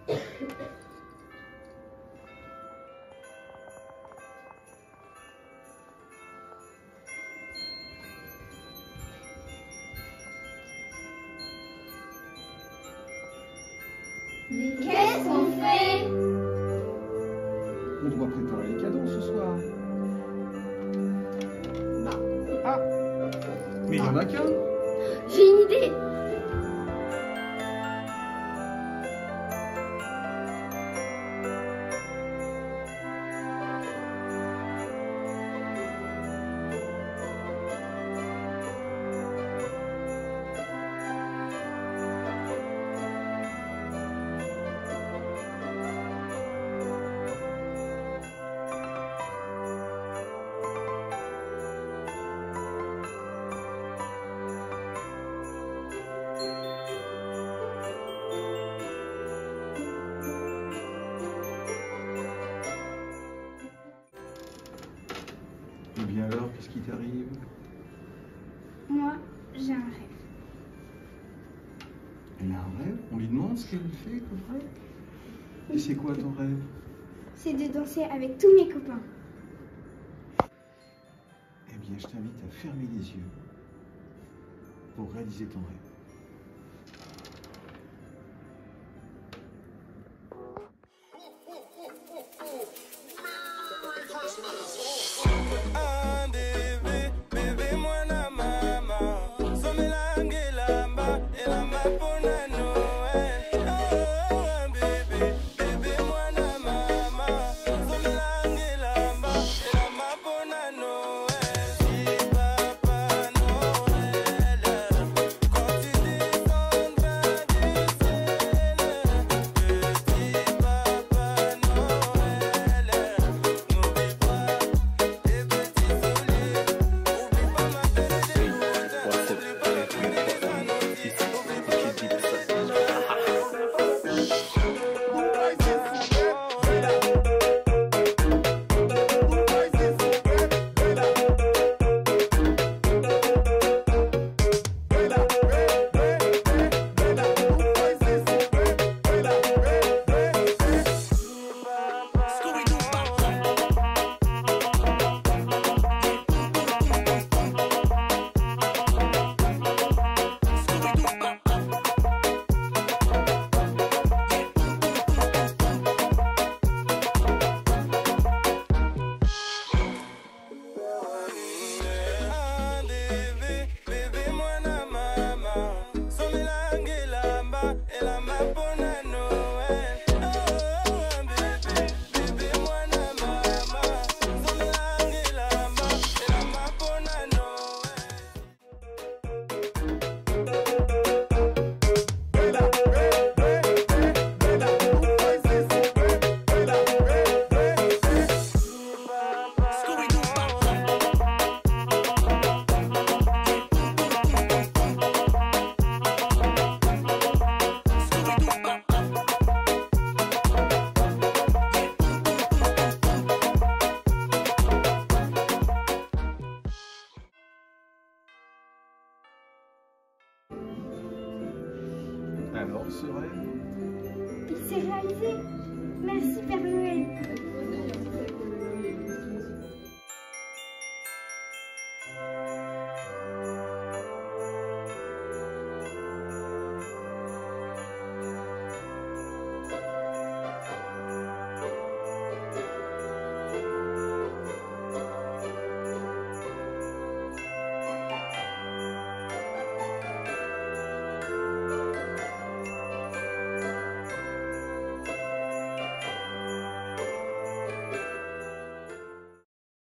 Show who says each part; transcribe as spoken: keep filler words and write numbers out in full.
Speaker 1: Mais qu'est-ce qu'on fait?
Speaker 2: On doit préparer les cadeaux ce soir.
Speaker 1: Bah.
Speaker 2: Ah! Mais il n'y en a qu'un!
Speaker 1: J'ai une idée!
Speaker 2: Eh bien alors, qu'est-ce qui t'arrive?
Speaker 1: Moi, j'ai un rêve.
Speaker 2: Elle a un rêve? On lui demande ce qu'elle fait comme rêve? Et c'est quoi ton rêve?
Speaker 1: C'est de danser avec tous mes copains.
Speaker 2: Eh bien, je t'invite à fermer les yeux pour réaliser ton rêve. Alors, ce rêve?
Speaker 1: Il s'est réalisé. Merci Père Noël.